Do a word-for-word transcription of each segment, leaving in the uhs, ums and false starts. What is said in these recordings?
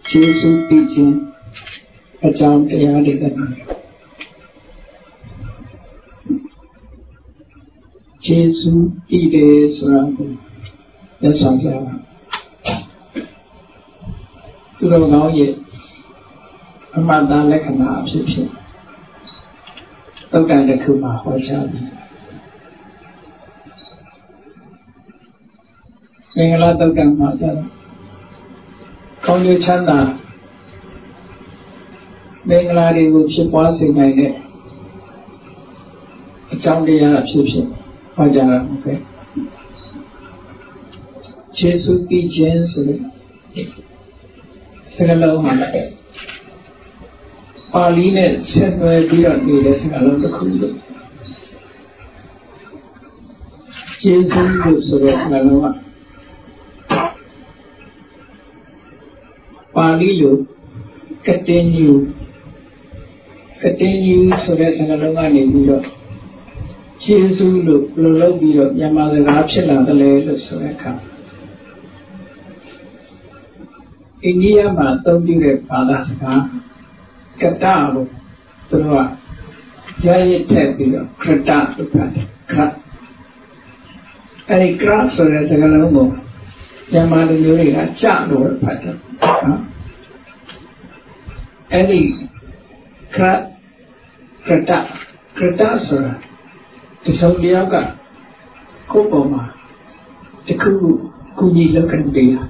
Jesus teaching a chanting. Jesus is around. That's all. To the now yet. A man that like an absent. Don't get the Kuma or Charlie. Being a lot of them, Mother. Call you Chanda. Being a lady who she was in my neck. A Chandy absent. Okay. Jesus teaches Sinaloa. Pauline said, "Where do you need us along the cool?" Jesus lives at Sinaloa. Pauline continue, continue so that Sinaloa need Jesus look, look, look, Yama's rapture and the latest of a car. India, ma, don't do it, Father's car. Cataro, Trua, Giant Tapio, Crata, the pat, cut. Any grass or as a galomo, Yamada Yuri, chat or pattern. Any crat, Crata, Crata, the Saudiaga, Kopoma, the Kugu, Kuji look and beer.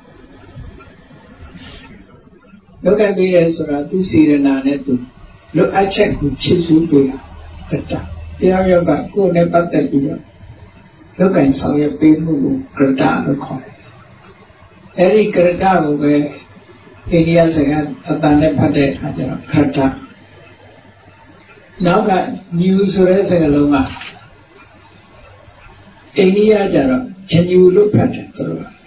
Look at me as a two seater and look, I check with Chisu beer. The area back, go never that beer. Look and saw your people, Greta, the coin. Every Greta where Indians again at the Nepade, Greta. Now that news is a long India Jara, can you look at it?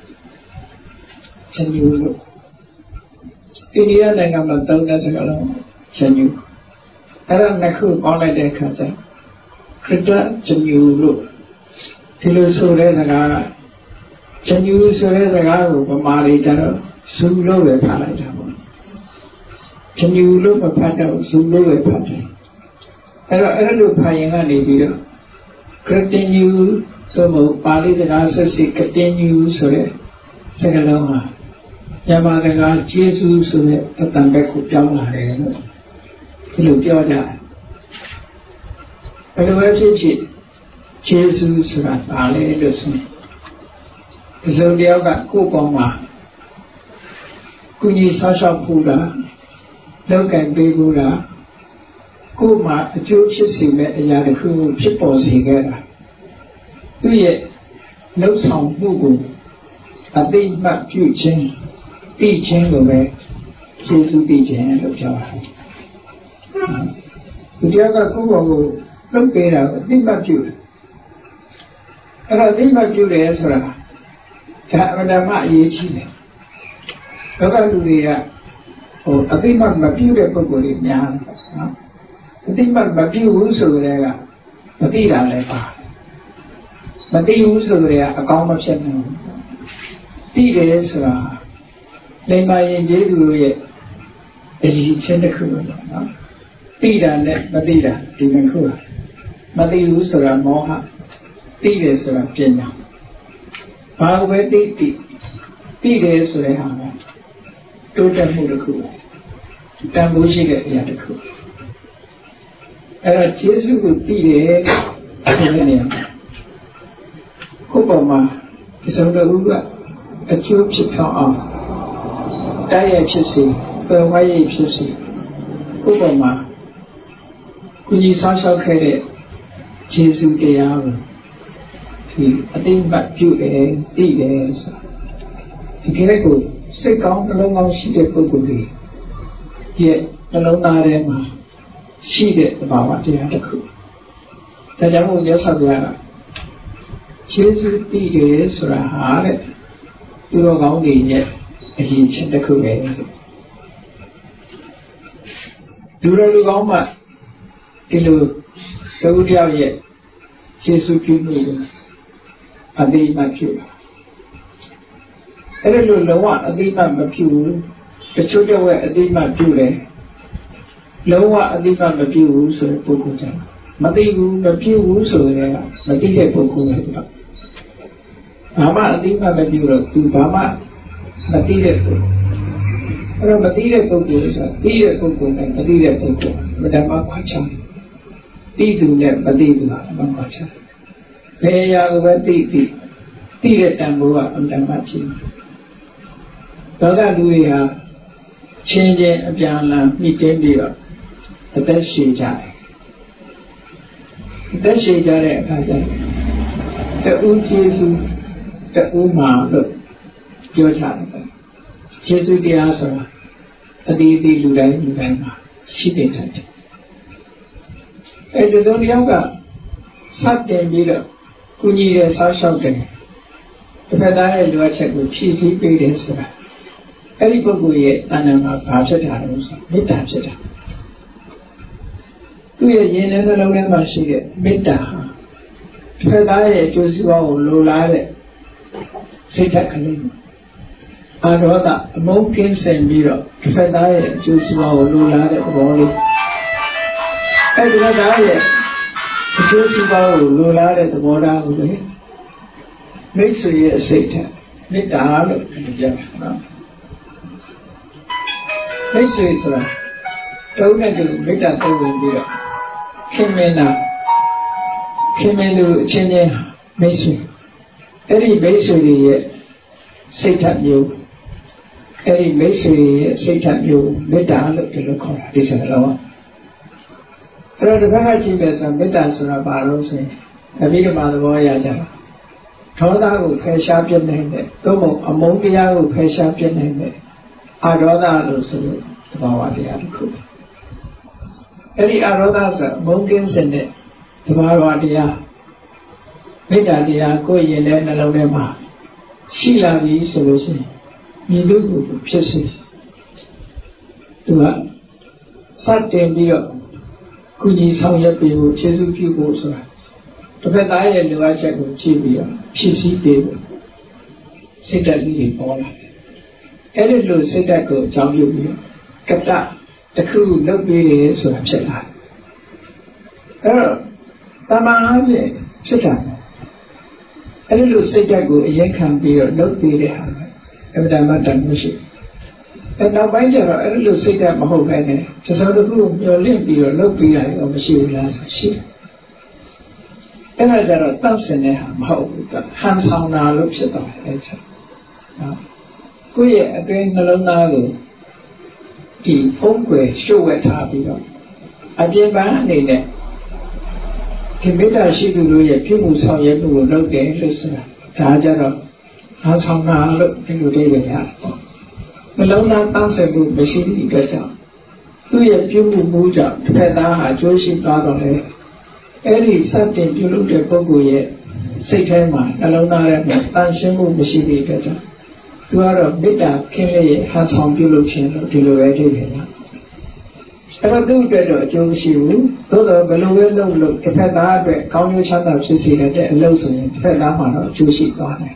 Can you look? India Nangamatana as a long, can you? I don't know all I did. Krita, can you look? Tilu Surezagara, can you Surezagaro, Mari Jara, Sulu Palajamo? Can you look a pattern, Sulu pattern? I don't know Payanga video. Continue to move Paris and answer see continue so Segaloma. Yamazaga, Jesus, so that Tambeku Jama, to look your dad. But the web is Jesus, Ali, listen. The Zodiac Kupoma Kuni Sasha Pula, Logan Bebula. Kuma, a Jewish met a young who people together. Do yet no sound Google, a big map teaching, teaching away, Jesus teaching and of Java. The other Google look better, big map you. And I think my beauty is a Madame Yichi. Look at the oh, I think my beauty book in Yan. I think my view so there, the Tira Lepa. But they use there a common channel. Tira is they might enjoy it as you send a cool. Tira let Madira, even cooler. But they use the Moha. Tira is a piano. How were they? Tira is the hammer. Don't tell me the cool. Tambushi get the other cool. And Jesus would be there. Kupama is on the Uga, a tube to come off. Diet should see, the way should see. Kupama could you social credit? Jesus, the hour. He, I think, but you a days. He can't go, say, come along, she get good. Yet, alone, I she did about the other cool. The young yes of the Jesus be days or a hard to go on yet, and he sent the cool. Do not look on my Ilu, the Udia yet, Jesus be me, a day my pure. I don't know what a day my pure, The children were a demon pure. Lower a demon of you, so Pokuta. Matigu, the few so there, Matia Poku. Mama a demon of Europe, to Bama, Matia Poku. Matia Poku, Tia Poku, and Matia Poku, Madame Quacha. Tidu net Madiba, Mamacha. Paya over Titi, Tia Tambua, and Damachi. Dada Luia, changing a piano, meeting the best she died. The best she died, the old Jesus, the Uma, look, your child. Jesus the answer, a deity Luda, Luda, she did it. It is only younger, Saturday middle, Kuni, South Shopping. The Pedal do a check with P C P. Everybody and a Pachata, Mita. Two years in the Logan Machine, Mita. Pedai to Siwa, Lola, Sitakali. And rather, Monkins and Biro, Pedai to Siwa, Lola, Boli. And rather, to Siwa, Lola, the border. Make sure you say that. Mita, and the This is right. Don't do better than you. Kimena Kimenu Chene Mason. Any basically sit at you. Any basically sit at you. Better look to look on this and lower. But the Bagaji is a better sort of barrels. A big amount of voyager. Toda will pay sharp your name. Tomo among the hour will pay sharp your name. I rather lose the Bawadi cook. Any Arodas, Monkins and the Bawadia, Medadia, go in and Alabama. She loves the solution. You do pieces. To her, Saturday, Dio, could you sound your people, Jesu people, sir? To pet I and do I check with Chibia, P C people. Sit at the corner. Any little sit that go, John you, Capta, the crew, no beauty, so I'm set out. Oh, Tama, sit down. Any little sit that go, a young can be or no beauty, every time I've done music. And now by there, any little sit that my whole penny, just out of the room, your limb be or no beauty of a shoe last sheep. And I got a dancing there, hands on our looks at all later. Queer again alone the phone show at Habio. I did ban in it. Kimita she do a people saw you will look there, listen. Tajaro, hands on now look into David. Malone answer to machine better. Do a people move up, Pena, Josie Barbara. Any something you look at Bogo yet. Say, Tema, alone, dancing machine better. To our beta, Kimley has some delusion of delusion. Ever do better, Josie, though the below look, the pet count your channel to see that and losing pet lama, Josie Garnet.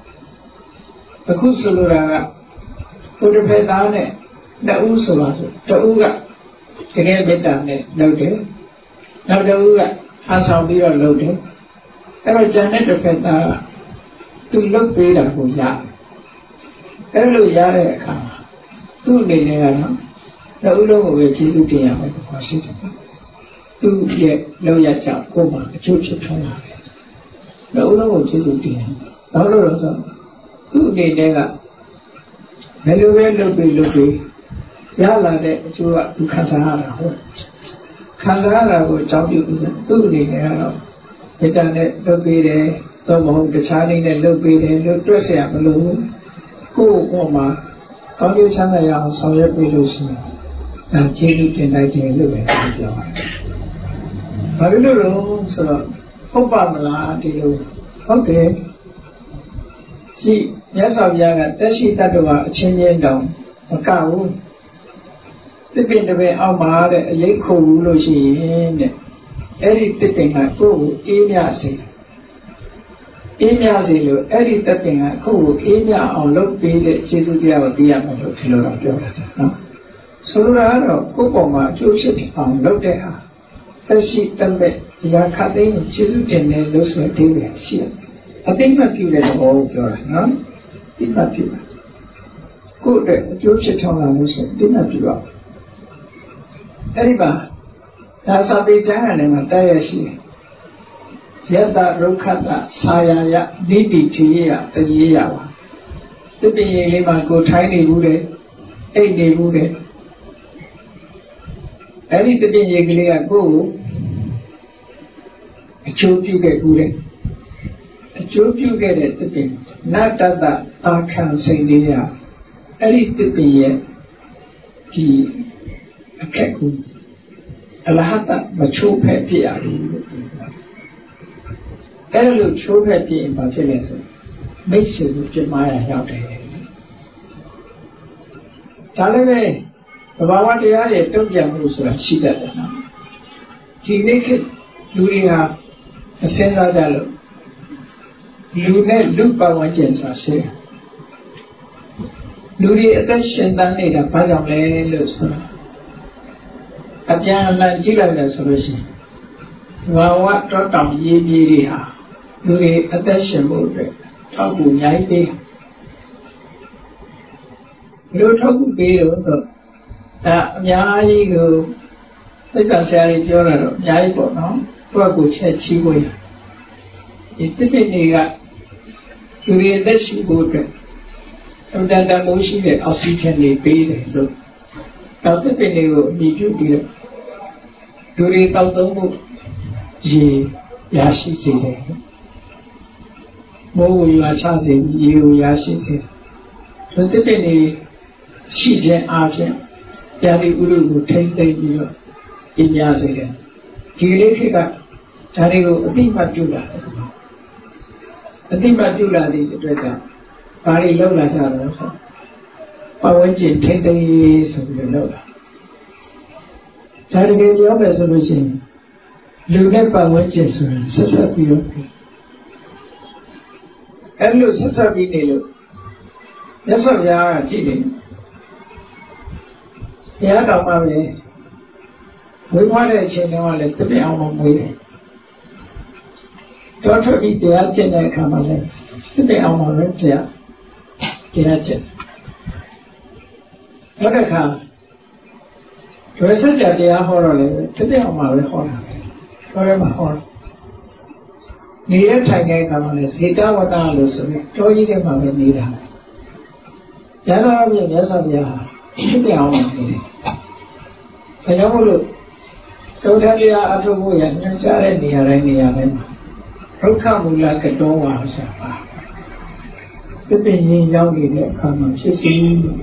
The Kusulura, put the pet down it, the Usula, the Uga, again beta, no day. Now the Uga has some beer loaded. Ever Janet the pet to look better for ya. Hello, Yare, come. Two Liliana, the Ulo will give you the Yama deposit. Two yet, no Yacha, Goma, a church of Tona. The Ulo will give you the Yama. Now, two Liliana. Hello, hello, Bilubi. Yala, to Kansahara. Kansahara will jump you two Liliana. It done it, look be there, Tomo, the shining and look be there, look dress up alone. Go, Oma, don't you tell me I'm sorry, Pelusi. And Jesus and I didn't live in the I don't know, so, Obama, do you? Okay. See, yes, I'm young, that's it that you are changing down. A cow. Tipping the way our mother, a lake cool, Lucy, and every tipping like go, in Yassi. Enya zelo, every tapping a cool, Enya on look be the Jesudia diameter kilo. So, Kupoma, Joseph on look there. The sheep tambe, Yakadin, Jesutin, and those were David. I think not you let all yours, no? Did not you? Good, Joseph on did not you up. Eriba, that's a big giant and a diashi. Yada Rokata, Saya, Bibi Tia, the Yawa. The Bima go tiny wooded, eight day wooded. Any the Binya go, a choke you get wooded. A choke you get it, the thing. Not that I can say the Any the Binya, the a keku, a lahata, macho pepia. Every true happy in particular makes you Jeremiah out there. Talaway, the Bawadi took Yamusa, she did it now. He naked, Luria, a Senza Dallo. Lunet look by one gents, I say. Luria, that Shendan made a Pazamay Lusa. A young Nigeria solution. Well, what dropped on ye? Luri attention mode, talk to Yai. You talk to Bill, that Yai go, they can say you're Yai, no? To go check Chiboy. It depending on Luri attention mode, and then the motion that oxygen they pay. Now, depending on me, you do Luri out the mood. Ye, Yashi said. Mo you are charging you, Yashi said. So the penny, she jen argent, Yadi Uru take the year in Yazig. Gilika, Tarigo, a deep Matula. A deep Matula, the director. Pari Lola Taro. I went in ten days of the Lola. Tarigo, your resolution. You never went yes, Sasapi. And look, Sasapi Nilu. That's what they are cheating. Yeah, don't worry. We want to change our let the be our way. Don't forget the agent and come on. To be our way there. The agent. What a car. To a such a dear horror, to be our way horror. Forever hard. Near Tanga come Sita Wata Lucy, Toy them of a Nida. Yellow, yes, of ya. The hour. The Yamulu. Totally out of way and you are any arena. Rokamu like a door. The penny young lady come, she seen.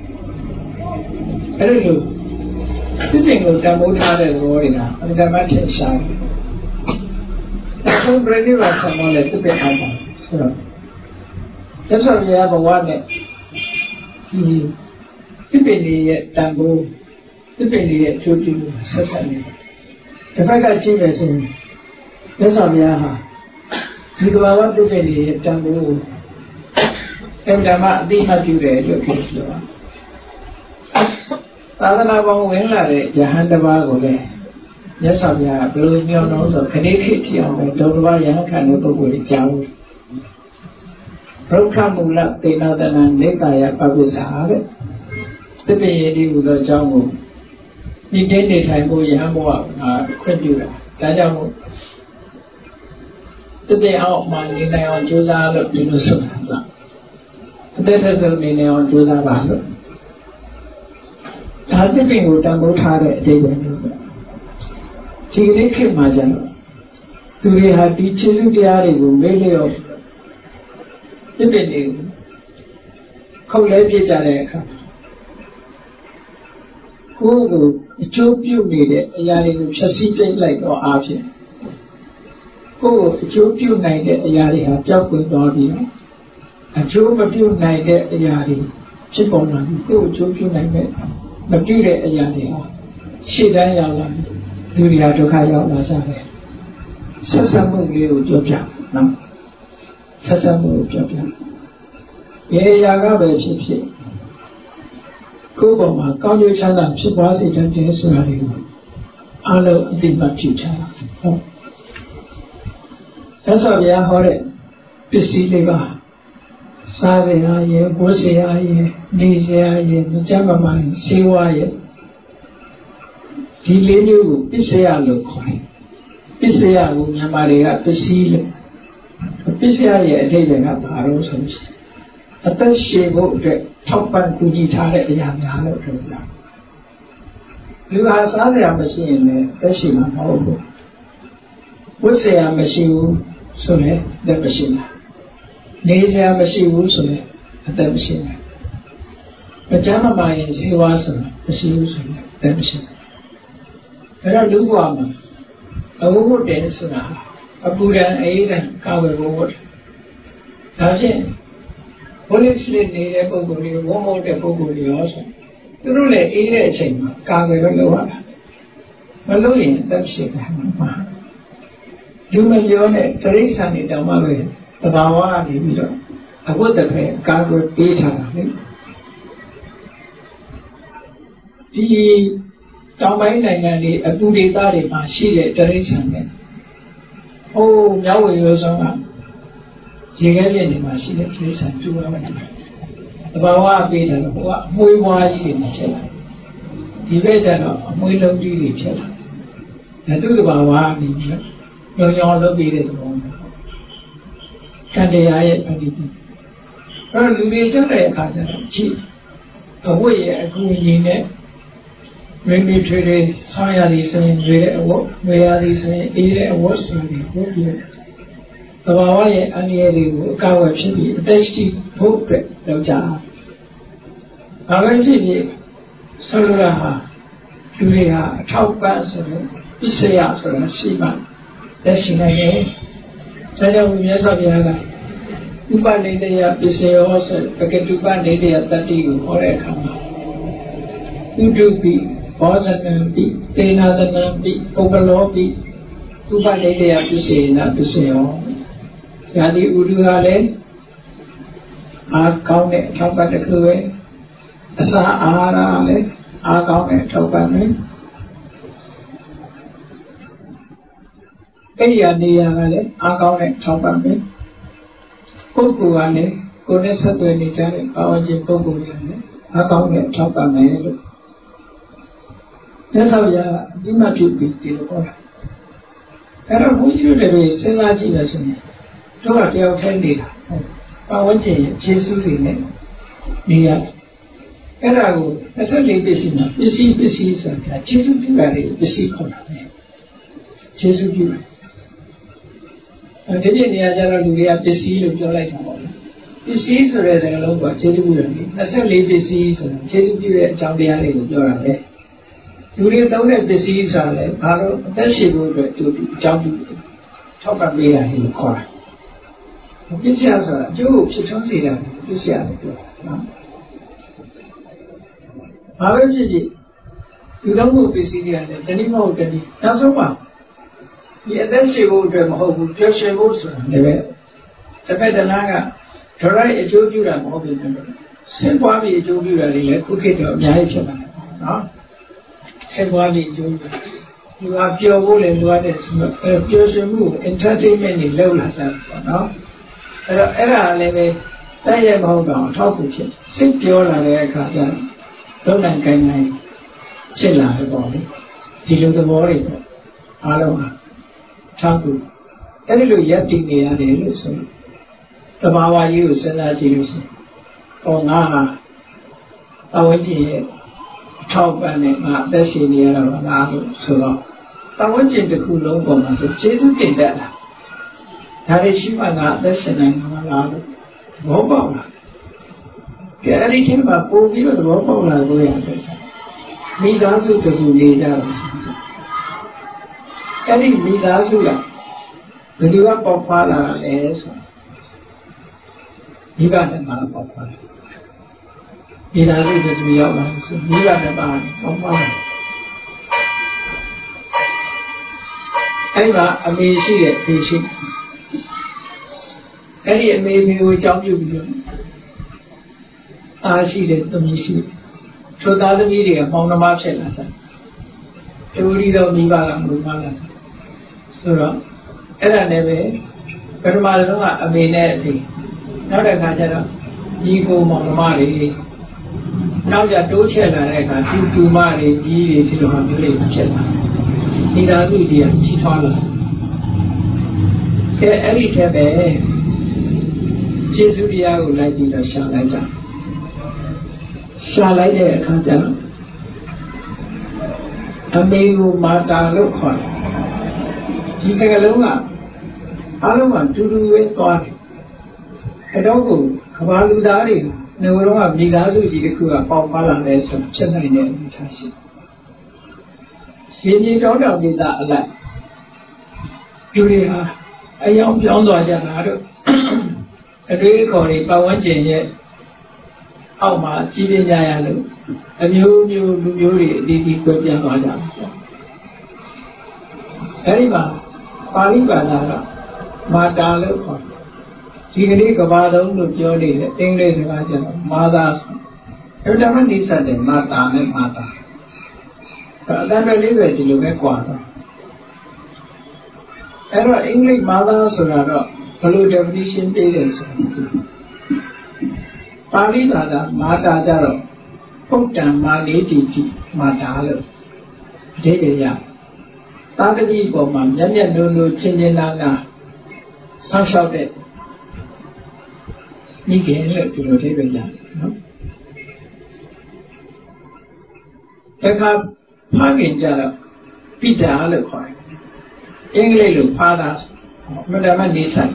Hello. Sitting with the Mutare Warrior and the Matin side. That's so pretty was someone like to be humble. That's why we have a one. The penny at Tambo, the penny at Judy, Sesame. If I got Jesus in, that's how we are. You go out the penny at Tambo. And the mat, the Mature, look at you. Sadhana won't win like it, Jahandava. Yes, I have blue nose of Kaniki on the Dova Yankan with Jaw. Rokamula, they know that I'm Nepaya Pabusahare. The baby with the jungle. You did it, I go Yamua, Quendula, Dajamu. The day out money now on Juzala, you know, so that doesn't mean on Juzava. I think we would have moved hard at David. She came, my general. Do we have teachers in the area who made of the building? College Jareka. Go, a joke you needed, a yari chassis like or after. Go, a joke you needed, a yari have job with audio. A joke of you needed, a yari. Chip on go, joke you needed. But you get a yari. She died young. Do you have to carry out my salary? Sasamu, you, your job. No. ဆက်ဆက်မှုပြောပြရေရာကပဲဖြစ်ဖြစ်ကိုယ်ပေါ်မှာကောင်းကျိုးချမ်းသာဖြစ်ပွားစေတတ်တယ်ဆိုတာတွေကိုအားလုံးအသိမှတ်ပြုချတာဟုတ်ဒါဆိုဗျာဟောတဲ့ပစ္စည်းလေးပါစားစရာရေဝတ်စရာရေနေစရာရေမကြမ်းမမှန်စေဝါရေဒီလေးမျိုးကိုပစ္စယလို့ခေါ်တယ်ပစ္စယကိုမြန်မာတွေကပစ္စည်းလို့ပစ္စယရဲ့အဓိပ္ပာယ်ကဘာလို့ဆိုရင်အသက်ရှင်ဖို့အတွက်ထောက်ပံ့ကူညီထားတဲ့အရာများလို့ပြောပြလူဟာစားစရာမရှိရင်လည်းအသက်ရှင်မှာမဟုတ်ဘူးဝတ်စရာမရှိဘူးဆိုရင်အသက်မရှိမှာနေစရာမရှိဘူးဆိုရင်အသက်မရှိမှာမကြမ်းမမာရင်စေဝါဆိုတာမရှိဘူးဆိုရင်အသက်မရှိမှာအဲ့တော့လူ့ဘဝမှာအဝတ်တယ်ဆိုတာအပူဒဏ်အေးဒဏ်ကာဝယ်ဖို့ဝတ်ဒါဖြင့်ဘုလစ်စလစ်နေတဲ့ပုံကိုယ်တွေဝုန်းဝုန်းတဲ့ပုံကိုယ်တွေရောဆိုသူတို့လည်းအေးတဲ့အချိန်မှာကာဝယ်လို့လုပ်ရတာမလုပ်ရင်တက်ရှိတာမှာလူမပြောနဲ့တိရစ္ဆာန်တွေတောင်မှပဲသဘာဝကနေပြီးတော့အဝတ်တစ်ဖက်ကာကွယ်ပေးထားတာလေဒီတောင်ပိုင်းနိုင်ငံတွေအပူဒေသတွေမှာရှိတဲ့တိရစ္ဆာန်တွေဟိုးမြောက်ဝေရောဆောင်ကရေခဲပြည့်နေမှာရှိတဲ့တိရစ္ဆာန်တူရမယ်သဘာဝပေးတယ်ဟိုကအမွှေးဝါးကြီးတွေနဲ့ဖြစ်လာဒီဘက်ကျတော့အမွှေးလုံးကြီးတွေဖြစ်လာဒါသူ့သဘာဝနေပြီးတော့ညောင်ညောင်လုပ်ပြီးတဲ့သဘောကံတရားရဲ့အတိအကျအဲ့တော့လူတွေကြတဲ့အခါကျတော့ကြည့်အဝတ်ရဲ့အကူအညီနဲ့မင်းတို့ထွေတွေဆောင်းရည်ဆိုရင်ရွေတဲ့အဝတ်ဝေရည်ဆိုရင်အေးတဲ့အဝတ်ဆိုပြီးဟုတ်ပြီသဘာဝရဲ့အန္တရာယ်တွေကိုအကာအကွယ်ဖြစ်ပြီးအသက်ရှိဖို့အတွက်လုပ်ကြအောင်။ဘာပဲဖြစ်ဖြစ်ဆောလိုရာဟာလူတွေဟာအထောက်ပံ့ဆိုတော့ပစ္စယဆိုတာရှိမှလက်ရှိနိုင်ရဲ့။ဒါကြောင့်မြတ်စွာဘုရားကဥပနိဒေယပစ္စယောဆိုပကတုပနိဒေယတတ္တိကိုဟောတဲ့အခါမှာဥဒုပိဘောဇနံပိတေနာသနံပိပုပ္ပလောပိဥပနိဒေယပစ္စေနပစ္စယောယာတိဥဒုဟာလည်းအားကောင်းတဲ့အထောက်ပံ့တစ်ခုပဲအစာအာဟာရလည်းအားကောင်းတဲ့အထောက်ပံ့ပဲအဲ့ဒီအနေရာကလည်းအားကောင်းတဲ့အထောက်ပံ့ပဲပုဂ္ဂိုလ်ကလည်းကိုယ်နဲ့ဆက်သွယ်နေကြတဲ့ဘာဝချင်းပုဂ္ဂိုလ်တွေလည်းအားကောင်းတဲ့အထောက်ပံ့ပဲလို့မြတ်စွာဘုရားအတိမပြုပြီးဒီလိုဟောတာအဲ့တော့ဘုန်းကြီးတို့လည်းပဲစဉ်းစားကြည့်ရဆိုရင်တို့ကတယောက်ထိုင်နေတာပတ်ဝန်းကျင်ရဲ့ခြေဆုတွေနဲ့နေရအဲ့ဒါကို၂၄ပစ္စည်းမှာပစ္စည်းပစ္စည်းဆိုတာခြေဆုပြုတာတွေပစ္စည်းခေါ်တာပဲခြေဆုပြုတယ်အဲဒီပြနေရာကျတော့လူတွေကပစ္စည်းလို့ပြောလိုက်တာပေါ့ပစ္စည်းဆိုတဲ့စကားလုံးကခြေဆုပြုတယ်၂၄ပစ္စည်းဆိုတာခြေဆုပြုတဲ့အကြောင်းတရားတွေကိုပြောတာပဲလူတွေသုံးတဲ့ပစ္စည်းဆိုတာလည်းဘာလို့အသက်ရှင်ဖို့အတွက်ကြိုးပြီးအကြောင်းပြုထောက်ပံ့ပေးတာလို့ခေါ်တာပစ္စယဆိုတာအကျိုးကိုဖြစ်ထွန်းစေတာပစ္စယလို့ပြောတာနော်။ဘာပဲဖြစ်ဖြစ်လူတော်မှုပစ္စည်းတွေကလည်းတနည်းမဟုတ်တနည်းနောက်ဆုံးမှာဒီအသက်ရှင်ဖို့အတွက်မဟုတ်ဘူးပျော်ရွှင်ဖို့ဆိုတာလည်းပဲတစ်ဖက်တစ်လမ်းကဒရိုက်အကျိုးပြုတာမဟုတ်ဘူးဆင်းပွားပြီးအကျိုးပြုတာတွေလည်းခုခေတ်တော့အများကြီးဖြစ်လာတယ်နော်ဆင်းပွားပြီးအကျိုးပြုလူကပျော်ဖို့လည်းလိုအပ်တယ်ဆိုတော့ပျော်ရွှင်မှု entertainment တွေလုပ်လာကြတယ်ပေါ့နော်အဲ့တော့အဲ့ဒါလည်းပဲတိုက်ရိုက်မဟုတ်တော့အထောက်အကူဖြစ်စိတ်ပြောလာတဲ့အခါကျတော့လုံနိုင်ကိုင်းနိုင်ဖြစ်လာတယ်ပေါ့လေဒီလိုသဘောတွေပေါ့အားလုံးဟာထောက်ကူအဲ့ဒီလိုရပ်တည်နေရတယ်လို့ဆိုရင်သဘာဝကြီးကိုစဉ်းစားကြည့်လို့ရှိရင်ဟောငါဟာအဝိဇ္ဇရဲ့ထောက်ပံ့နဲ့ငါအသက်ရှင်နေရတာပါလားလို့ဆိုတော့အဝိဇ္ဇတစ်ခုလုံးပေါ်မှာကျေးဇူးတင်တတ်တာဒါတွေရှိမှငါအသက်ရှင်နိုင်မှာလားလို့သဘောပေါက်လားကဲအဲ့ဒီထဲမှာပို့ပြီးတော့သဘောပေါက်လာလို့ရတယ်မိသားစုကစုနေကြတယ်အဲ့ဒီမိသားစုကဘယ်လိုကပေါက်ဖွာလာလဲဆိုမိဘနဲ့မှပေါက်ဖွာလာမိသားစုကစုရောက်လာဆိုမိဘနဲ့မှပေါက်ဖွာလာအဲ့မှာအမေရှိတဲ့ဖေရှိအဲ့ဒီအမေဖေကိုအကြောင်းပြုပြီးတော့အားရှိတဲ့သမီးရှိထိုသားသမီးတွေကပေါင်းနှမဖြစ်လာစားတူရီတော်မိဘကမလို့ပါလာဆိုတော့အဲ့ဒါလည်းပဲပထမဆုံးကအမေနဲ့အဖေနောက်တစ်ခါကျတော့ဒီကိုမောင်နှမတွေနောက်ကြတိုးချက်လာတဲ့အခါသူတူမတွေကြီးတွေဒီလိုဟာမျိုးတွေဖြစ်လာမိသားစုကြီးကကြီးထွားလာကဲအဲ့ဒီထက်ပဲကျေးဇူးတရားကိုလိုက်ပြီးတော့ရှာလိုက်ကြရှာလိုက်တဲ့အခါကျတော့အမေကိုမာတာလို့ခေါ်တယ်ဒီစကားလုံးကအားလုံးကတူတူပဲသွားတယ်အဲ့တော့ကိုကဘာလူသားတွေနေတော့ကမိသားစုကြီးတစ်ခုကပေါက်ပါလာတယ်ဆိုဖြစ်နိုင်တဲ့အနေအထားရှိရှင်ကြီးတောင်းတောင်းဒေသအလိုက်လူတွေဟာအယောင်ပြောင်းသွားကြတာတို့အတွေ့အခေါ်တွေပတ်ဝန်းကျင်ရဲ့အောက်မှာကြီးပြင်းကြရလို့အမျိုးမျိုးလူမျိုးတွေအတီးတီးကွဲပြားသွားကြတယ်အဲဒီမှာပါဠိဘာသာကမာတာလို့ခေါ်ဒီကနေ့ကဘာလုံးလို့ပြောနေတယ်အင်္ဂလိပ်စကားကျတော့မာသာဆိုအဲ့ဒါမှနေဆက်တယ်မာတာနဲ့မာတာအဲ့ဒါပဲလေးပဲဒီလိုပဲကွာသွားအဲ့တော့အင်္ဂလိပ်မာသာဆိုတာတော့ဘယ်လို definition ပေးတယ်ဆိုပါဠိဘာသာမာတာကြတော့ပုဒ္ဒံမာနေတိတိမာတာလို့အဓိပ္ပာယ်ရသာတတိပေါ်မှာမျက်မျက်နှုံနှုံချင်းချင်းနာနာဆောင်းလျှောက်တဲ့မိခင်လို့ဒီလိုအဓိပ္ပာယ်ရတယ်နော်အခါဖခင်ကြတော့ပိတာလို့ခေါ်တယ်အင်္ဂလိပ်လို father မဒမနေဆိုင်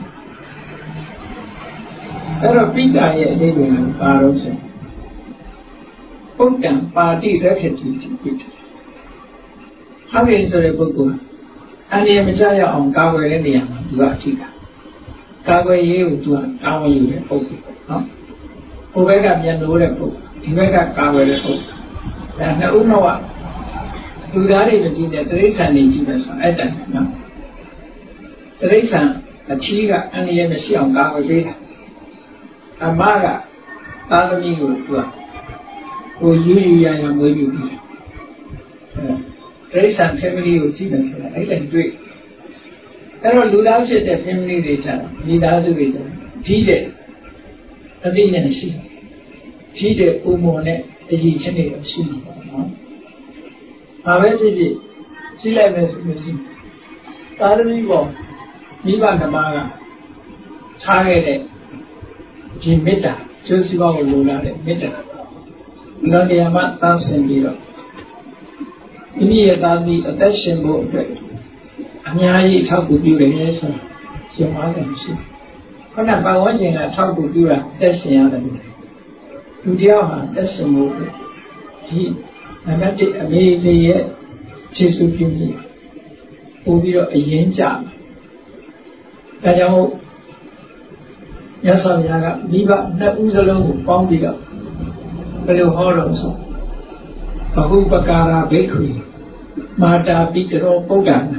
အဲ့တော့ပိတာရဲ့အဓိပ္ပာယ်ကဘာလို့ဆိုပုဒ္ဒံပါတိရက္ခတိတိပိတာဖခင်ဆိုတဲ့ပုဂ္ဂိုလ်အန္တရာယ်မကြောက်ရအောင်ကာကွယ်တဲ့နေရာမှာသူကအထီးကကာကွယ်ရေးကိုသူကတာဝန်ယူတဲ့ပုဂ္ဂိုလ်နော်ဟိုဘက်ကပြန်လို့တဲ့ပုဂ္ဂိုလ်ဒီဘက်ကကာကွယ်တဲ့ပုဂ္ဂိုလ်ဒါနှစ်ဦးတော့လူသားတွေမကြည့်တဲ့တိရစ္ဆာန်တွေကြည့်မယ်ဆိုအဲ့တိုင်နော်တိရစ္ဆာန်အချီးကအန္တရာယ်မရှိအောင်ကာကွယ်ပေးတာအမကသာသမီကိုသူကကိုယူယူရရမွေးယူပြီးတိရစ္ဆာန် family ကိုကြည့်မယ်ဆိုတာအဲ့တိုင်တွေ့အဲ့တော့လူသားဖြစ်တဲ့ family တွေကြတော့မိသားစုတွေကြတော့ဒီတဲ့အသိဉာဏ်ရှိဒီတဲ့ဥမ္မောနဲ့အရေးချင်းတွေရှိမှာပေါ့နော်။ဘာပဲဖြစ်ဖြစ်ရှိလိုက်မယ်ဆိုလို့ရှိရင်သာသမီပေါ်မိဘဓမ္မကထားခဲ့တဲ့ဒီမေတ္တာကျိုးစီးပွားကိုလိုလားတဲ့မေတ္တာလောကရာမှာသန်းဆင်ပြီးတော့မိမိရဲ့သာသမီအသက်ရှင်ဖို့အတွက်အများကြီးအထောက်အကူပြုတယ်ဆိုတာရှင်ပါဆိုင်ရှိခဏပတ်ဝန်းကျင်ကထောက်အကူပြုတာအသက်ရှင်ရတယ်လူတယောက်ဟာအသက်ရှင်ဖို့ဒီနံပါတ်一အမေဖေရဲ့ခြေဆုပ်ပြုမှုပို့ပြီးတော့အရင်ကြဒါကြောင့်ရသော်များကမိဘနှစ်ဦးစလုံးကိုပေါင်းပြီးတော့ဘယ်လိုဟောလို့ဆိုဘဟုပကာရာဘိက္ခုမာတာပိတရောပုဒ္ဒနာ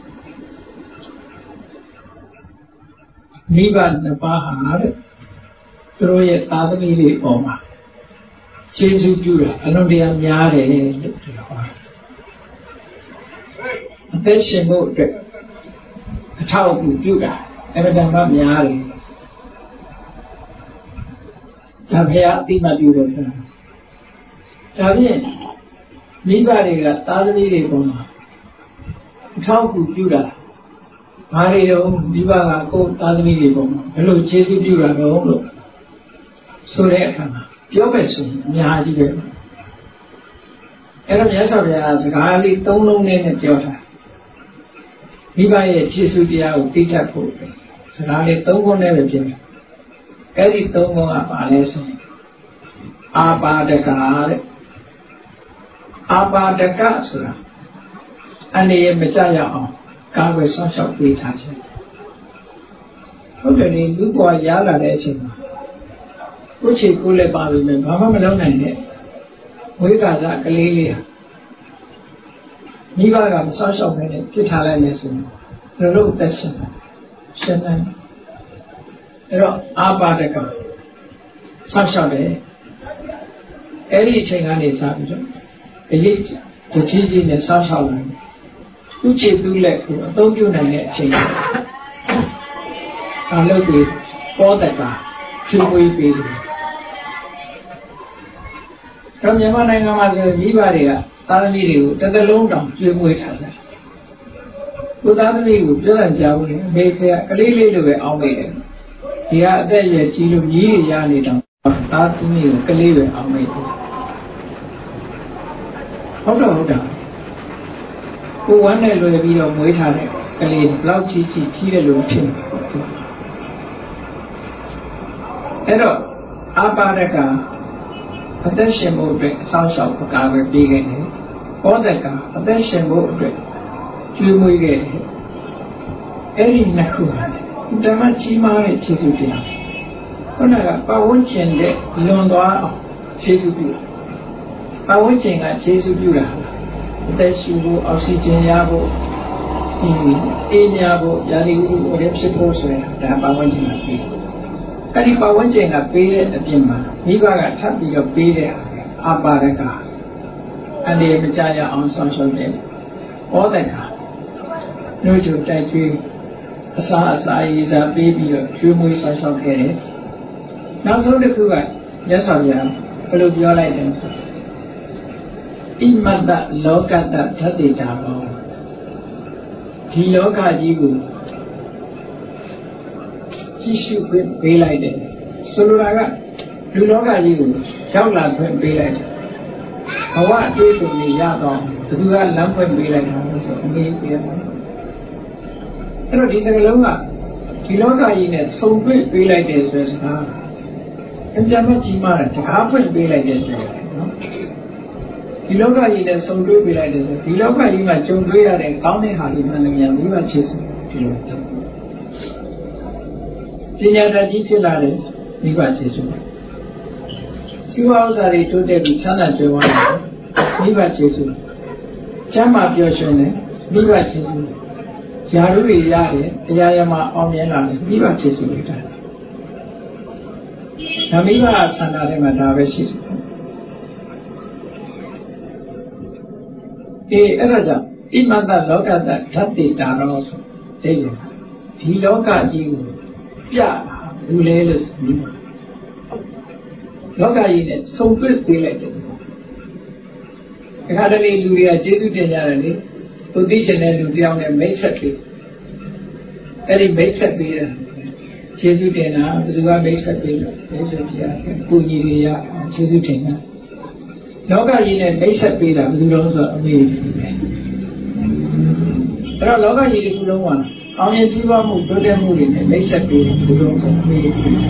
မိဘနှစ်ပါးဟာတဲ့သူတို့ရဲ့သာသမီတွေပေါ်မှာကျေးဇူးပြုတာအလွန်တရာများတယ်လို့ပြောတာအသက်ရှင်ဖို့အတွက်အထောက်အကူပြုတာအမှန်တမ်းများတယ်ဒါဖရာအတိမပြုတယ်ဆိုတာဒါဖြင့်မိဘတွေကသာသမီတွေပေါ်မှာအထောက်အကူပြုတာဘာတွေတော့မိဘကကိုယ်သာသမီတွေပေါ်မှာဘယ်လိုကျေးဇူးပြုတာတော့လို့ဆိုတဲ့အခါမှာပြောမယ်ဆိုရင်အများကြီးပဲအဲ့တော့မြတ်စွာဘုရားစကားလေးသုံးလုံးနဲ့ပြောတာမိဘရဲ့ကျေးဇူးတရားကိုသိတတ်ဖို့စကားလေးသုံးခုနဲ့ပဲပြောတယ်အဲ့ဒီသုံးခုကပါလဲဆိုရင်အာပါဒကတဲ့အာပါဒကဆိုတာအနေနဲ့မကြရအောင်ကာကွယ်ဆောင်ရှောက်ပေးထားခြင်းဟုတ်တယ်လေလူ့ဘဝရလာတဲ့အချိန်မှာကိုယ်ချေကိုယ်လည်းပါပြီမယ်ဘာမှမလုပ်နိုင်တဲ့ဝိကာသကလေးလေးဟာမိဘကမဆောက်ရှောက်နိုင်တဲ့ပြစ်ထားလိုက်မယ်ဆိုရင်တို့တို့သက်ရှင်ရှင်နိုင် Ero Abadaka Sashade Eri Chingani Sabido Elite the Tiji in the Sashalan Uchi Bulek don't you know Ching I look with Bodaka Chubui Baby from Yamana Namaza Vivaria Taramiru to the long down Chubui Tasa without me with Jilan Jawi make a little away. Here, there is a child ye yanidam, that to me, Kaliwe Amate. Hold on, hold on. Who one day will be of Waitare, Kali, Blau Chichi, Chilu, Chin. Hello, Abadaka, a deshin boat, South of Pagawa began. Odaka, a deshin boat, Jumuige, Eri Nakura. Dhammagavesi Chisutia. Konaga, Pawunchin de Londwa Chisutu. Pawunchin at Chisubura. Deshu, Oxygen Yabo, in Yabo, Yadu, or Repsiposre, the Pawunchin at me. Kadi Pawunchin at Pede at Pima, Nivaga Tapi of Pede, Abadaka, and the Machaya on social day. All the car. No to take you. Asa asa is a baby of two movies I shall carry. Now, so the Kuga, yes, I am, follow your license. In Mada Loka that Tatita, Tiloka Jibu, Tishu Queen Baylighted, Soluraga, Luloka Jibu, Shaula Queen Baylighted. A what do to me, Yadon, the Kuga Lamp and Baylighted, so me. Pero di sa kalunga, kiloka ine sompe pilai des na. Enjama chimara, kapan pilai des na. Kiloka ine sompe pilai des. Kiloka ine chompe ada kaune hari mana yang lima chesu kiloka. Pinya tadi celare lima chesu. Siwa usari tu de bichana jawan lima chesu. Jama biosone lima chesu. Yaru Yari, Yayama Omiana, Viva Chisuita. Namiva Sanarema Davesi. E Eraja, Imanda Loka that Tati Daros, David. He Loka you, Ya, Ulelis, Loka in it, so good related. Had a little Jesu generally. Position and down and make it. Very makes a beer. Chesutena, the Lua makes a beer. Punia, Chesutena. Loga in a makes a beer, who knows a way. There are Loga in the one. Only Jiva moved to the movie and makes a beer, who knows a way.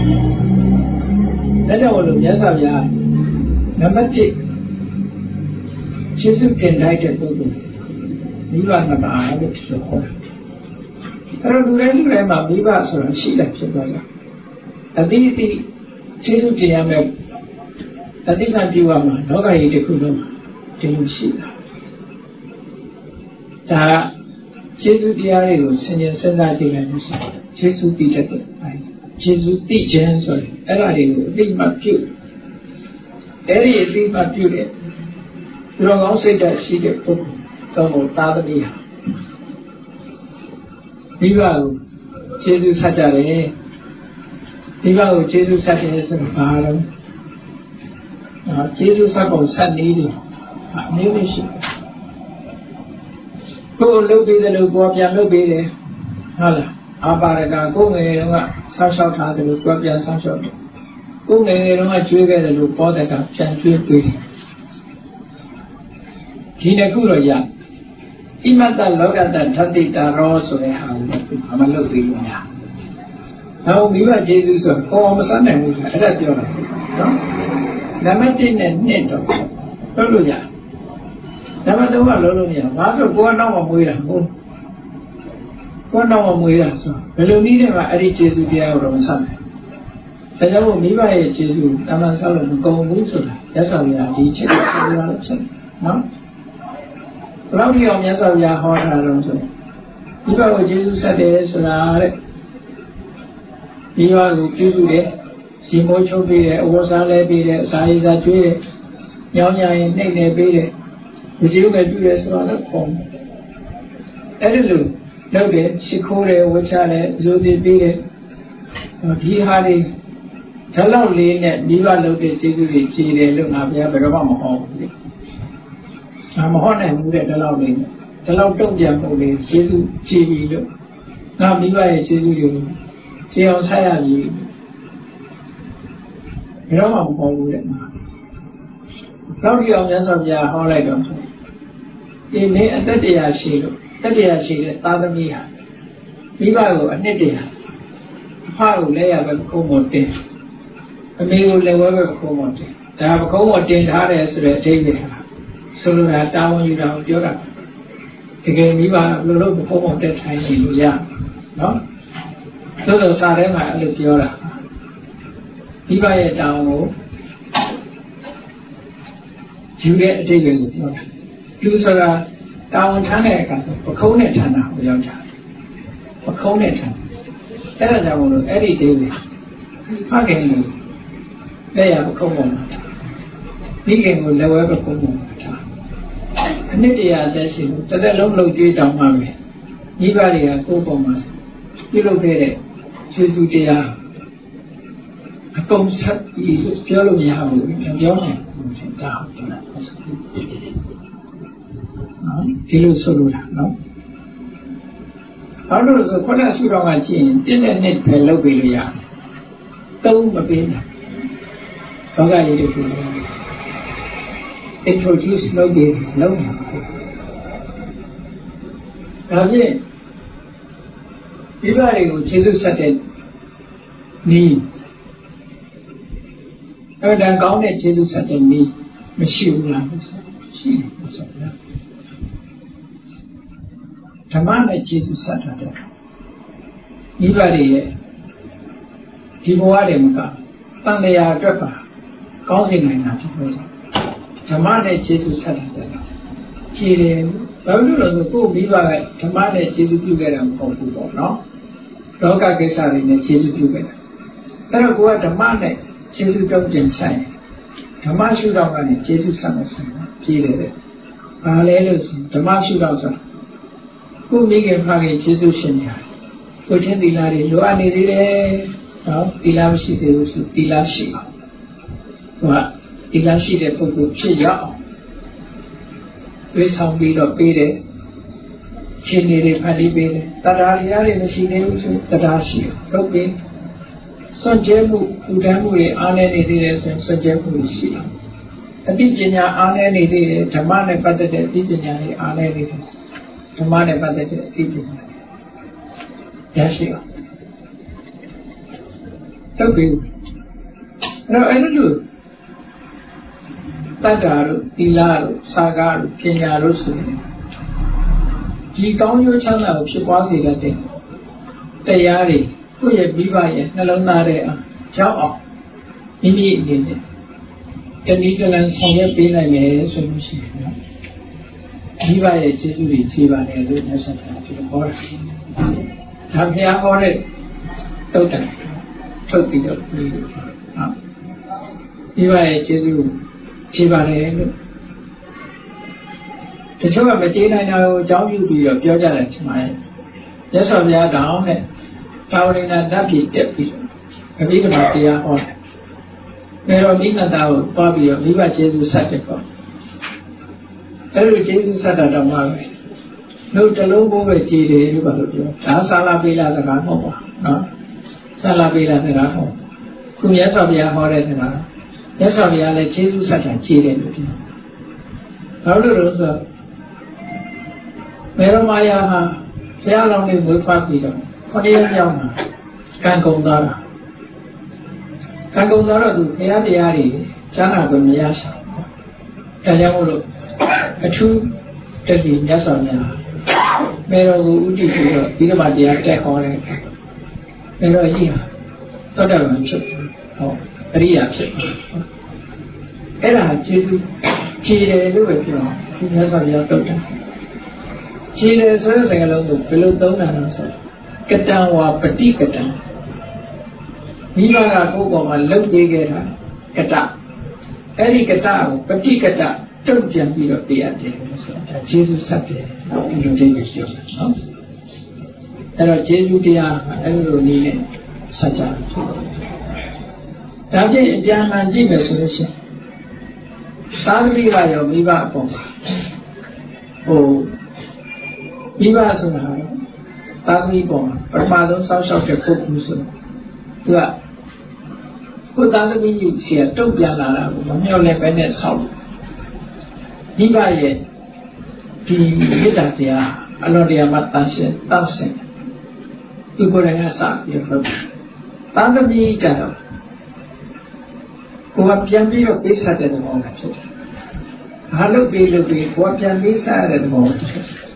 Let all yes, I am. Number six. Chesuten died at Buddhist. You are not a habit to hold. I don't remember Viva or she left the brother. A deity Chisutia, a dinner Juama, Noga de Kudoma, till she. Ta Chisutia was senior Senati and Chisu Peter, Chisu Pigeon, sorry, Eri, big my pew. Eri, big my pew. You don't also that she get put. Tomo Tadamia. Viva Jesus Satare. Viva Jesus Satare and Param. Jesus Sabo Sanidi. Maybe she. Go look at the Lugopia Lubide. Hala. Abaraga, go in South South Hard, the Lugopia South South. Go in a trigger the Lupodaka, Chanting Priest. Tinakura. Imata Loga that Tatita Ross or a hand, I'm a little bit. Now we were Jesus of form Sunday, that's your Namatin and Neto. Loluya. Namadova Loluya. Master Guanama Muira. Guanama Muira. So, Melonida, I reach you to the hour on Sunday. And I will be by a Jesus, Namasal, go move to that. That's how we are teaching. No? Lagi om yang saya hafal dalam tu. Jika Jesus ada senar, ဒီပါကိုပြုစုတယ်စီမိုးချုပ်ပေးတယ်အဝတ်စားလဲပေးတယ်အစာရည်စားကျွေးတယ်ညောင်းညာရင်နှိမ့်နေပေးတယ်ဒီလိုပဲပြုတယ်ဆိုတော့ပုံအဲ့ဒီလိုလုပ်တယ်ရှိခိုးတယ်ဝတ်ချတယ်လူတွေပေးတယ်ဒီဟာတွေဒါလောက်လေးနဲ့မိဘလုပ်တဲ့ကျေးဇူးတွေခြေတယ်လို့ငါဘုရားဘယ်တော့မှမဟောဘူးလေငါမဟောနိုင်ဘူးတဲ့ဒါလောက်လေးနဲ့ဒါလောက်တုံ့ပြန်မှုလေးကျေးဇူးခြေပြီလို့ငါမိဘရဲ့ကျေးဇူးတွေကိုခြေအောင်ဆက်ရပြီဘယ်တော့မှမဟောဘူးတဲ့ငါနောက်ဒီအောင်မြတ်စွာဘုရားဟောလိုက်တော့ဒီမင်းအတ္တတရားရှိလို့တတ္တရားရှိတဲ့သာသမီဟာမိဘကိုအနှစ်တရာအဖကိုလည်းရပဲပခုံးပေါ်တင်အမေကိုလည်းဝဲပဲပခုံးပေါ်တင်ဒါပခုံးပေါ်တင်ထားတယ်ဆိုတဲ့အဓိပ္ပာယ်ဟာဆိုလိုတာတာဝန်ယူတာကိုပြောတာတကယ်မိဘလိုလိုပခုံးပေါ်တက်ထိုင်နေလို့ရနော်သို့သောစာထဲမှာအဲ့လိုပြောတာမိဘရဲ့တာဝန်ကိုယူတဲ့အဓိပ္ပာယ်ကိုပြောတာယူဆိုတာတာဝန်ထမ်းတဲ့အခါပခုံးနဲ့ထမ်းတာကိုရောက်ကြတယ်ပခုံးနဲ့ထမ်းအဲ့ဒါကြောင့်မို့လို့အဲ့ဒီဒေဝီဖခင်ကိုလက်ရပခုံးပေါ်မှာမိခင်ကိုလက်ဝဲပခုံးပေါ်မှာထားအနှစ်တရာသက်ရှိလို့တစ်သက်လုံးလုံးကြွေးတောင်းမှပဲမိဘတွေကကိုယ်ပေါ်မှာပြုလုပ်ခဲ့တဲ့ကျေးဇူးတရားအကုန်ဆက်ပြီးပြောလို့မရဘူးပြောနိုင်ဘူးဒါဟုတ်တယ်ဒီလိုဆိုလိုတာနော်ဘာလို့လဲဆိုခုနကဆူတော်ကကြည့်ရင်တင်းတဲ့နှစ်ပဲလုပ်ပေးလို့ရတယ်သုံးမပေးနိုင်ဘောကလေးတွေ introduce လုပ်ပြီးလုပ်နေတာဒါဖြင့်ဒီဘာတွေကိုခြေစွပ်ဆက်တဲ့နီးအဲ့ဒါကောင်းတဲ့ခြေစွပ်ဆက်တဲ့နီးမရှိဘူးလားရှိတယ်ဆိုတော့ဓမ္မနဲ့ကျေစုဆက်ထားတဲ့မိဘတွေရဲ့ဒီဘဝတွေမှာတန်တရားအတွက်ပါကောင်းစေနိုင်တာဖြစ်လို့ဓမ္မနဲ့ကျေစုဆက်ထားတဲ့ခြေတယ်ဘာလို့လဲဆိုကိုယ်မိဘကဓမ္မနဲ့ကျေစုပြုခဲ့တာမဟုတ်ဘူးပေါ့နော်လောကကိစ္စတွေနဲ့ကျေစုပြုခဲ့တာအဲ့တော့ကိုယ်ကဓမ္မနဲ့ကျေစုတုံ့ပြန်ဆိုင်ဓမ္မရှုထောင့်ကနေကျေစုဆက်မယ်ဆိုရင်ပြည့်တယ်ဘာလဲလို့ဆိုဓမ္မရှုထောင့်ဆိုကိုမိခင်ဖခင်ကျေးဇူးရှင်များကိုချင်းသီလတွေလိုအပ်နေသေးတယ်နော်သီလမရှိသေးဘူးဆိုသီလရှိအောင်သူကသီလရှိတဲ့ပုဂ္ဂိုလ်ဖြစ်ရအောင်ဝိဆောင်ပြီးတော့ပေးတယ်ရှင်နေတွေဖန်တီးပေးတယ်တရားတရားတွေမရှိသေးဘူးဆိုတရားရှိအောင်လုပ်ပေးစွန့်ကြဲမှုပူတမ်းမှုတွေအားနည်းနေသေးတယ်ဆိုရင်စွန့်ကြဲမှုတွေရှိအောင်အသိပညာအားနည်းနေသေးတယ်ဓမ္မနဲ့ပတ်သက်တဲ့အသိပညာတွေအားနည်းနေတယ်ဓမ္မနဲ့ပတ်သက်တဲ့အသိပညာရရှိအောင်တော့ပြီးတော့အဲ့လိုတတ္တာတို့သီလတို့စာကားတို့ပညာတို့ဆိုရင်ဒီကောင်းကျိုးချမ်းသာကိုဖြစ်ပွားစေတဲ့တရားတွေကိုယ့်ရဲ့မိဘရဲ့နှလုံးသားထဲအောင်ရောက်အောင်မိမိအနေနဲ့တနည်းတလမ်းဆောင်ရွက်ပေးနိုင်မယ်ဆိုလို့ရှိရင်နော်မိဘရဲ့ကျေးဇူးတွေခြေပါတယ်လို့မြတ်စွာဘုရားပြောဟောတာဒါဘုရားဟောတဲ့တုတ်တန်ထုတ်ပြီးတော့ပြီးလို့ဟုတ်မိဘရဲ့ကျေးဇူးခြေပါတယ်လို့တချို့ကမကျေးနိုင်တာကိုအကြောင်းပြုပြီးတော့ပြောကြတယ်ချိန်မှာမြတ်စွာဘုရားတောင်းတဲ့တာဝရိဏဓာတ်ဖြစ်တက်ပြီးအဘိဓမ္မာတရားဟောတယ်မေတော်မိနတာကိုတွားပြီးတော့မိဘကျေးဇူးဆက်တယ်ပေါ့အဲ့လိုကျေးဇူးဆက်တာတော့မှာပဲလို့တလုံးဘိုးပဲကြည်တယ်လို့ပါလို့ပြောဒါဆာလာပေးလာစကားမဟုတ်ပါနော်ဆာလာပေးလာစကားမဟုတ်ခုမြတ်စွာဘုရားဟောတဲ့စကားမြတ်စွာဘုရားလည်းကျေးဇူးဆက်တာကြည်တယ်လို့ပြောဘာလို့လဲဆိုတော့မေရမယာဟာဘုရားလောင်းလေးဝေဖတ်ပြီးတော့ခொနည်းပြောင်းတာကံကုန်သွားတာကံကုန်သွားတော့သူဘုရားတရားတွေကျမ်းစာကိုမရရှာဘူးဒါကြောင့်မို့လို့အထူးတတိမြတ်စွာဘုရားမေတော်ကိုဥတည်ပြီးတော့ဒီကမှာတရားတက်ခေါ်တယ်မေတော်ကြီးဟာသောတာပန်ဖြစ်ဟောအရိယာဖြစ်အဲ့ဒါကျေးဇူးခြေတယ်လို့ပဲပြောဒီမြတ်စွာဘုရားတုတ်တယ်ခြေတယ်ဆိုတဲ့စကားလုံးကိုဘယ်လိုသုံးတာလဲဆိုကတံဝါပฏิကတံမိဘကကိုယ်ပေါ်မှာလှုပ်ပေးခဲ့တာကတအဲ့ဒီကတကိုပฏิကတတုတ်ပြန်ပြီးတော့ပေးရတယ်ဆိုတာကျေးဇူးဆက်တယ်ဒီလိုလေးကိုပြောတာနော်အဲ့တော့ကျေးဇူးတရားအဲ့လိုနည်းနဲ့ဆက်ကြတယ်ဒါဖြင့်အပြန်အလှန်ကြည့်မယ်ဆိုလို့ရှိရင်သာသမီကရောမိဘအပေါ်မှာဟိုမိဘဆိုတာသာသမီပေါ်မှာပထမဆုံးစောင့်ရှောက်တဲ့ပုဂ္ဂိုလ်ဆိုသူကကိုသာသမီကြီးဆရာတုတ်ပြန်လာတာကိုမမျှော်လင့်ပဲနဲ့ဆောက်မိဘရဲ့ဒီမေတ္တာတရားအလောတရားမှာတန်ရှင်းတန်ဆင်းသူကိုယ်တိုင်ကစပြီးတော့သာသမီကြတော့ကိုယ်ကပြန်ပြီးတော့ပေးဆက်တဲ့သဘောဖြစ်တယ်။ဘာလို့ပေးလို့ပေးကိုယ်ပြန်ပေးဆက်ရတဲ့သဘောဖြစ်တယ်။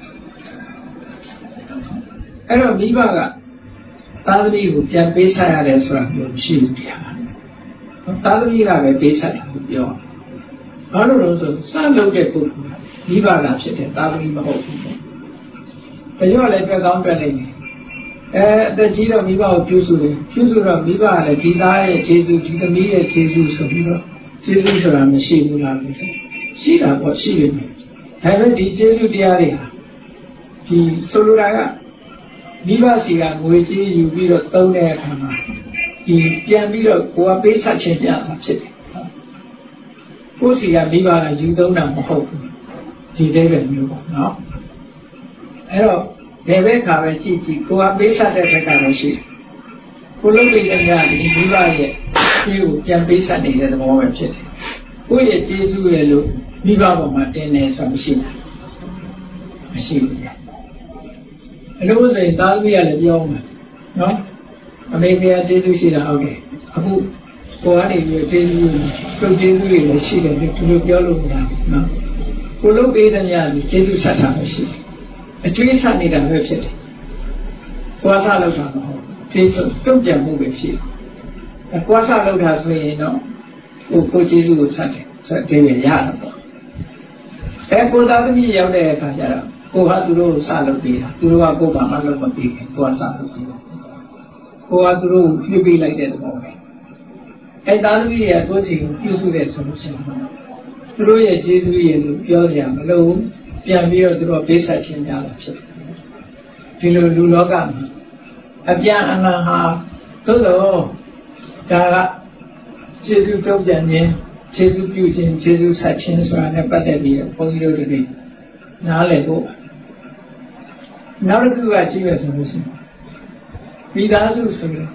အဲ့တော့မိဘကသာသမီကိုပြန်ပေးဆက်ရတယ်ဆိုတာမျိုးရှိဘူးတရား။သာသမီကပဲပေးဆက်တယ်လို့ပြော။ဘာလို့လဲဆိုစလုပ်တဲ့ပုဂ္ဂိုလ်မိဘကဖြစ်တယ်သာသမီမဟုတ်ဘူး။ဘယ်ရောလဲတွေ့ကောင်းတွေ့နိုင်တယ်။အဲအသက်ကြီးတော့မိဘကိုပြုစုတယ်ပြုစုတော့မိဘကလည်းဒီသားရဲ့ခြေစုဒီသမီးရဲ့ခြေစုဆိုပြီးတော့ခြေစုဆိုတာမရှိဘူးလားရှိတာပေါ့ရှိတယ်ဒါပေမဲ့ဒီခြေစုတရားတွေဟာဒီဆိုလိုတာကမိဘစီကငွေကြေးယူပြီးတော့သုံးတဲ့အခါမှာဒီပြန်ပြီးတော့ကိုယ်ကပေးဆက်ခြင်းပြတာဖြစ်တယ်ကိုယ်စီကမိဘကယူသုံးတာမဟုတ်ဘူးဒီလေးပဲမျိုးပေါ့နော်အဲ့တော့ဘယ်ဘက်ခါပဲကြည့်ကြည့်ကိုယ်ကပေးဆက်တဲ့ဘက်ကတော့ရှိတယ်ကိုလုံးပိတ်တဲ့များဒီမိဘရဲ့ဒီကိုပြန်ပေးဆက်နေတဲ့သဘောပဲဖြစ်တယ်ကိုယ့်ရဲ့ကျေးဇူးရဲ့လို့မိဘပေါ်မှာတင်နေဆိုမရှိဘူးမရှိဘူးအလို့ဆိုရင်သားသမီးကလည်းပြောမှာနော်အမေဖေကကျေးဇူးရှိတာဟုတ်တယ်အခုကိုယ်ကနေပြီးကျေးဇူးပြုတ်ကျေးဇူးတွေလည်းရှိတယ်ဒီလိုပြောလို့မရဘူးနော်ကိုလုံးပိတ်တဲ့များဒီကျေးဇူးဆက်တာပဲရှိတယ်အကျွေးဆက်နေတာပဲဖြစ်တယ်။ကွာစားလောက်တာမဟုတ်ဘူး။ဒီဆိုတုံ့ပြန်မှုပဲရှိတယ်။အကွာစားလောက်တာဆိုရင်တော့ကိုကိုကျေးဇူးကိုဆက်တယ်ဆက်တယ်ရတာပေါ့။အဲကိုသားသမီးရောက်တဲ့အခါကျတော့ကိုကသူတို့ကိုစလုပ်ပေးတာသူတို့ကကိုဘာမှလုပ်မပေးခင်ကိုကစလုပ်ပေးတာ။ကိုကသူတို့ကိုပြုပေးလိုက်တဲ့သဘောပဲ။အဲသားသမီးတွေကကိုယ်စီကိုပြုစုတဲ့ဆိုလို့ရှိရင်သူတို့ရဲ့ကျေးဇူးရဲ့လို့ပြောကြမလို့ပြန်ပြီးတော့သူတို့ပေးဆက်ခြင်းများတာဖြစ်တယ်ဒီလိုလူလောကမှာအပြန်အလှန်ဟာသို့တော့ဒါကခြေစုပ်တုံ့ပြန်ခြင်းခြေစုပ်ပြုခြင်းခြေစုပ်ဆက်ခြင်းဆိုတာနဲ့ပတ်သက်ပြီးတော့ဘုန်းကြီးတို့တွေနားလည်ဖို့နောက်တစ်ခုကကြည့်ရဆိုလို့ရှိရင်မိသားစုဆိုလို့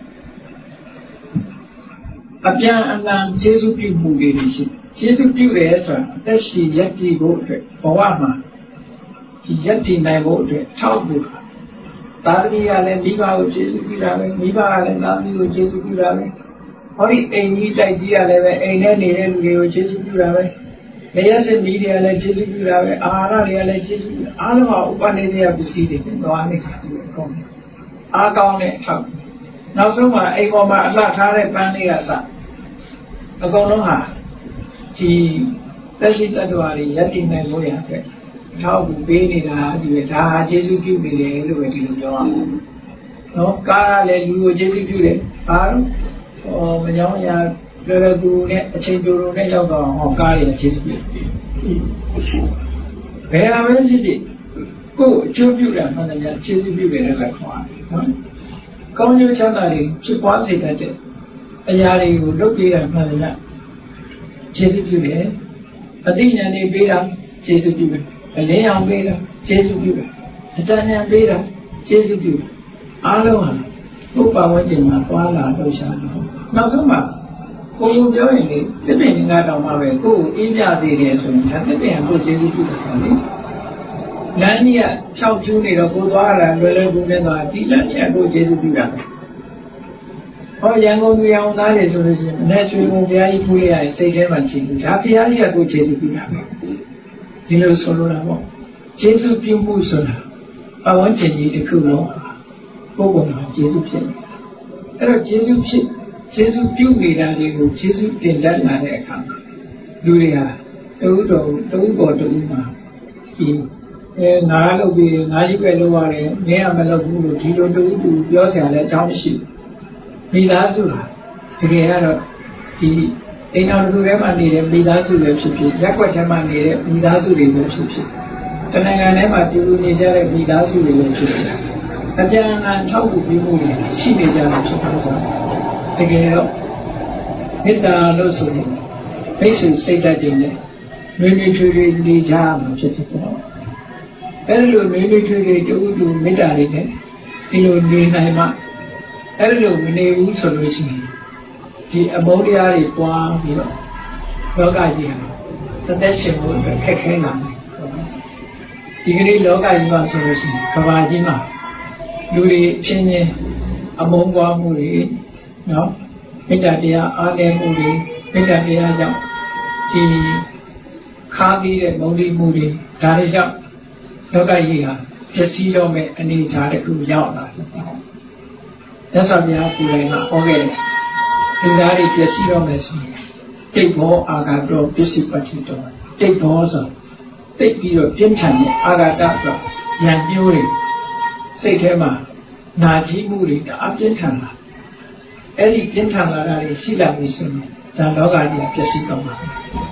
အပြန်အလှန်ခြေစုပ်ပြုမှုတွေရှိကျေးဇူးပြုတယ်ဆိုတာအသက်ရှင်ရည်တည်ဖို့အတွက်ဘဝမှာဒီရည်တည်နိုင်ဖို့အတွက်ထောက်ဖို့သာသမီကလည်းမိဘကိုကျေးဇူးပြုတာပဲမိဘကလည်းသားသမီးကိုကျေးဇူးပြုတာပဲဟောဒီအိမ်ကြီးတိုက်ကြီးကလည်းပဲအိမ်ထဲနေတဲ့လူတွေကိုကျေးဇူးပြုတာပဲနေရစစ်မီးတွေကလည်းကျေးဇူးပြုတာပဲအာဟာရတွေကလည်းကျေးဇူးပြုအားလုံးကဥပနိဒေယပစ္စည်းတွေသွားနေတယ်အကုန်အားကောင်းတဲ့အထောက်နောက်ဆုံးမှာအိမ်ပေါ်မှာအလှထားတဲ့ပန်းလေးကစအကုန်လုံးဟာဒီသက်ရှိတ attva တွေယက်တည်နိုင်လို့ရတဲ့ထောက်ပြီးပေးနေတာဒီပဲဒါဟာကျေးဇူးပြုနေတယ်လို့ပဲဒီလိုပြောရအောင်နော်ကားလည်းလူကိုကျေးဇူးပြုတယ်ဘာလို့ဟောမကြောင်းရာလွယ်လွယ်ကူနဲ့အချိန်တိုတိုနဲ့ရောက်တော့ဟောကားတွေကျေးဇူးပြုဘယ်ဟာပဲဖြစ်ဖြစ်ကိုယ်အကျိုးပြုတာမှန်တယ်ကျေးဇူးပြုတယ်လည်းခေါ်ရတယ်နော်ကောင်းကျိုးချမ်းသာတွေဖြစ်ပွားစေတတ်တဲ့အရာတွေကိုလုပ်ပေးတာမှန်တယ်ကျေးဇူးပြုတယ်အသိဉာဏ်တွေပေးတာကျေးဇူးပြုတယ်အလင်းရောင်ပေးတာကျေးဇူးပြုတယ်အတဏ္ဍာပေးတာကျေးဇူးပြုတယ်အားလုံးဟာကိုယ်ပါဝင်ခြင်းမှာသွားလာလို့ရှာတယ်နောက်ဆုံးမှာကိုယ်ကိုပြောရင်လေတစ်ပင်ငါးတောင်မှပဲကိုယ်ကိုအေးပြစေတယ်ဆိုရင်ဒါတစ်ပင်ကိုကျေးဇူးပြုတာလေလမ်းကြီးကဖြောက်ကျူးနေတော့ကိုယ်သွားတာလွယ်လွယ်ကူနဲ့သွားဒီလမ်းကြီးကကိုယ်ကျေးဇူးပြုတာဟောရန်ကုန်သူရအောင်သားတွေဆိုလို့ရှိရင်နဲ့ရွှေဘုံဘုရားကြီးဖူးရရစိတ်ထဲမှာချင်ဘူးဒါဘုရားကြီးကကိုကျေးဇူးပြုတာပဲဒီလိုဆိုလိုတာပေါ့ကျေးဇူးပြုမှုဆိုတာပဝန်းကျင်ကြီးတစ်ခုလုံးကိုယ်ပေါ်မှာကျေးဇူးဖြစ်တယ်အဲ့တော့ကျေးဇူးဖြစ်ကျေးဇူးပြုနေတာတွေကိုကျေးဇူးတင်တတ်လာတဲ့အခါမှာလူတွေဟာတူတော်တူပေါ်တူမှာဒီအဲငါလုပ်ပြီးငါကြီးပဲလုပ်ရတယ်ငဲရမလုပ်ဘူးလို့ဒီလိုတူတူပြောစရာလည်းအကြောင်းရှိတယ် Milasu, Gayano, the in our Gurema needed Milasu worship, Jaquatama needed Milasu worship. And I never do need a Milasu worship. Again, I'm told you, she made a suppose. Again, hit down also. Patients say that in there. Military the jam, Hello, military to Midari, Hello, Nima, Hello, Mini solution. The Amodia is one, you know, Logaji, the nation would be Kakana. You can eat Logaji solution, Kawajima, Luri, Chini, Amongwa Muri, no, Midadia, Ade Muri, Midadia, the Kabi and Modi Moody, Tarija, Logaia, Jessilo me any Taraku Yala. That's what we have to learn. Okay, in that it Jessilo Messi. Take more Agado, Bissipatito, take more, take the Gentile, Agada, Yanduri, Setema, Naji Moody, the Abgentana. Any Gentana, Silla Mission, the Logaia, Jessilo.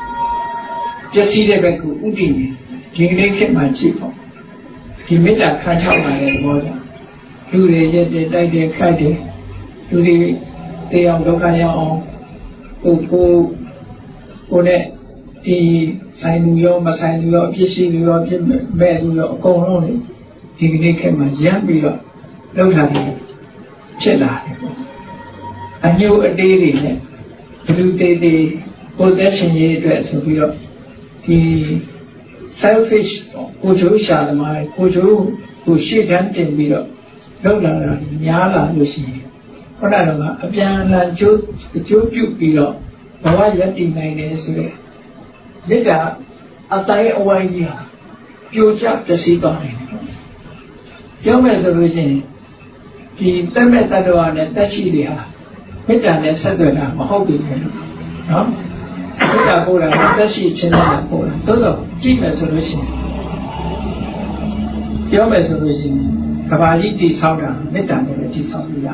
Just see the back of Udini, King my chief. He made a cut out my water. Do they get the Kadi? Do they they are Lokaya on go go go there? The sign New York, Masai New York, Jissy New York, Bad New York, go on. He came my young beer, look at him. Chilla. I knew a day in it. Do they they go that's in the dress of Europe. The selfish Kuju Shalamai, Kuju, who she can't be up. Lola, Yala, Lucy. What I don't know, a piano, Joe, the Joe below. But why let him nine days away? Later, a tie away here. You jump the sea on him. Young as a reason, the Tametadua, that she there. Metan and Sadana, hoping him. No? That board, that she channel board. Todo, Jim as a reason. Young as a reason, Cavalli Sauda, Metan and the Sauda.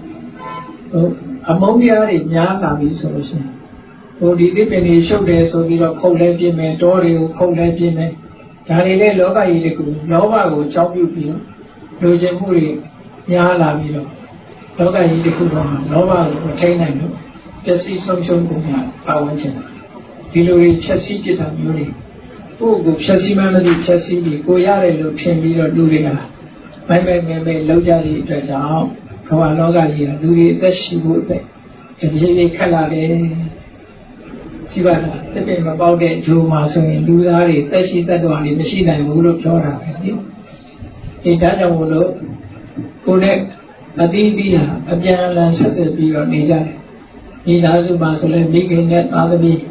Among the other, Yana is a reason. Oh, the Dippany show there, so we don't call that Jimmy, Dory, call that Jimmy. Danny Loga Idiku, Nova will chop you, Lujan Muri, Yana Milo. Loga Idiku, Nova will retain them. Just see some show, I want him. Hilary Chassis get a muni. Oh, go Chassis Mammy, Chassis, go Yare, look, ten million Luria. My man may Lojari, Draja, Kawaloga here, Luri, that she would be. If you Kalade Sivana, the name about it, Joe Maso and Luzari, that she that one, the machine I will look Jora. It doesn't look. Connect a D B, a general and settle be on Nija. He does a muscle and big in that other bee.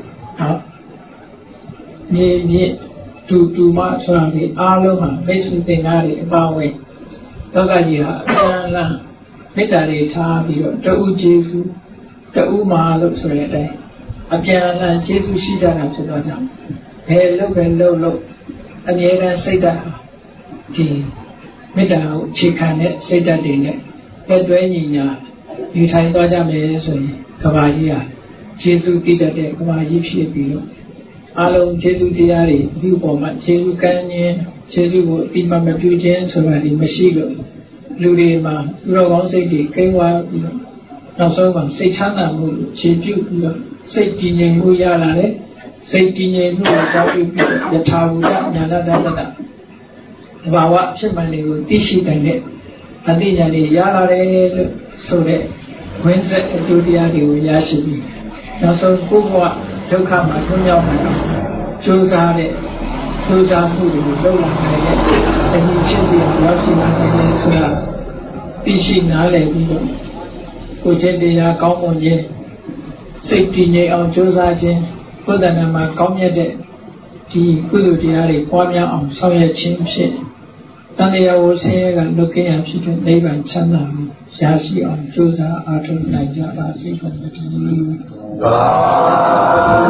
Ye to to march on the Aloma, basically Nari, Bawe. Logaia, Yana, Metari Tabi, the U Jesu, the Uma looks red. A piano, Jesu Shida to Dodam. Hey, look and low look. And yet I say that the Medao, chicken, say that dinner. Head Dwayne, you tie Dodam is Kavaya. Jesu did a day, Kavaji Shipio. Allo, Jesu Diari, you woman, Jesu Canyon, Jesu, be my Mapujan, so I did Machigo. Ludima, Rogan City, Kawa, now so one, say Chana, Chipu, say Tine Muyala, say Tine Muya, the Tavuda, Yana. Vawa, Shemani, Tishi and it. And then Yala, so that Wednesday, Judiari, Yashi. Now so Kuwa, Tokama, Kunyama, Josare, Josamu, Lola, and he changed Yoshina, Pishinale, Ujendia, Gomonye, sixteen on Josaje, Pudanama, Gomyade, the Gudiari, Kwamia on Soya Chimshit. Then they are all saying and looking at chicken, neighbor and Chana, Shashi on Josa, Arthur, Nigeria, Last week on the